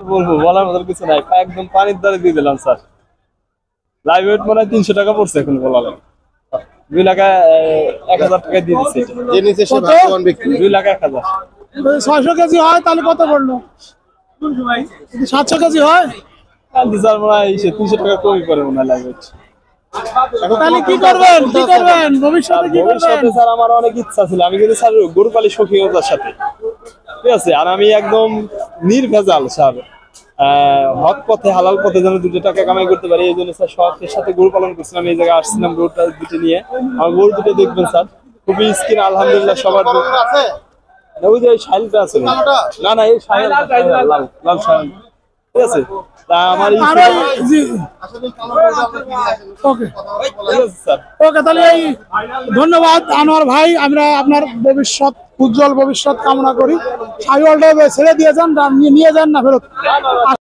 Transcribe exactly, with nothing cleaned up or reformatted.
বলবো, বলার মতো কিছু নাই, একদম পানির দ্বারে দিয়ে দিলাম স্যার। লাইভ ওয়েট মনে হয় তিনশো টাকা পড়ছে এখন বলা লাগে, দুই লাখ এক হাজার টাকা দিয়ে দিচ্ছে। দুই লাখ এক হাজার ছয়শো কেজি হয় তাহলে কত পড়লো? সাতশো কেজি হয় স্যার মনে হয় তিনশো টাকা কমই পড়ে মনে হয় লাইভ ওয়েট। তাহলে কি করবেন কি করবেন ভবিষ্যতে কি করবেন? স্যার আমার অনেক ইচ্ছা ছিল, আমি কিন্তু স্যার গরু পালি সখীয়তার সাথে, ঠিক আছে, আর আমি একদম নির্ভেজাল স্যার, হক পথে হালাল পথে যেন দুটো টাকা কামাই করতে পারি, এই জন্য স্যার শখের সাথে গরু পালন করছিলাম। এই জায়গায় আসছিলাম গরুটা দুটো নিয়ে, আমার গরু দুটো দেখবেন স্যার খুবই স্কিন আলহামদুলিল্লাহ সবার। ওই যে শাইলটা আছে, না না এই শাইল লাল লাল শাইল, ঠিক আছে। তা আমার ওকে ওকে তাহলে এই ধন্যবাদ আনোয়ার ভাই, আমরা আপনার ভবিষ্যৎ উজ্জ্বল ভবিষ্যৎ কামনা করি। সাইওয়ালটা ছেড়ে দিয়ে যান, নিয়ে যান না ফেরত।